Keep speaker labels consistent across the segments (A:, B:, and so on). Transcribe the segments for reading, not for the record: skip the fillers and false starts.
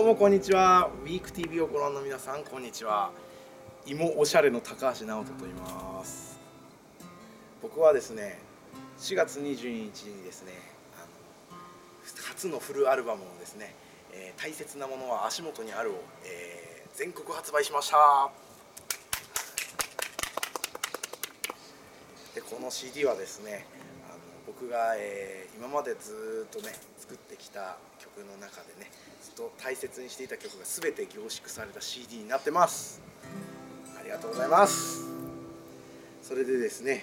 A: もこんにちは。ウィーク TV をご覧の皆さん、こんにちは。芋おしゃれの高橋直人と言います。僕はですね、4月22日にですね、初のフルアルバムをですね、大切なものは足元にあるを、全国発売しました。でこの CD はですね、僕が、今までずっとね作ってきた曲の中でね、ずっと大切にしていた曲が全て凝縮された CD になってます。ありがとうございます。それでですね、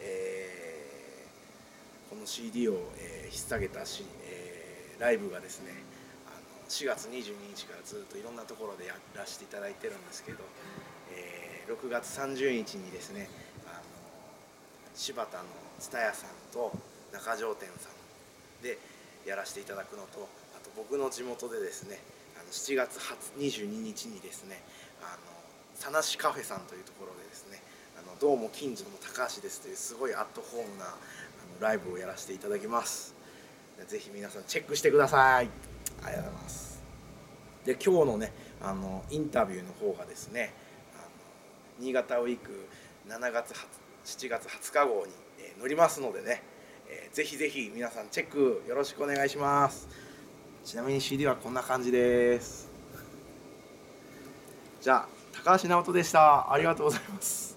A: この CD を、引っ提げたライブがですね、4月22日からずっといろんなところでやらせていただいてるんですけど、6月30日にですね、柴田の蔦屋さんと中条店さんでやらせていただくのと、あと僕の地元でですね、7月22日にですね、佐梨カフェさんというところでですね、どうも近所の高橋ですというすごいアットホームなライブをやらせていただきます。ぜひ皆さんチェックしてください。ありがとうございます。で今日のねインタビューの方がですね、新潟ウィーク7月7月20日号に乗りますのでね、ぜひぜひ皆さんチェックよろしくお願いします。ちなみに CD はこんな感じです。じゃあ高橋直人でした。ありがとうございます。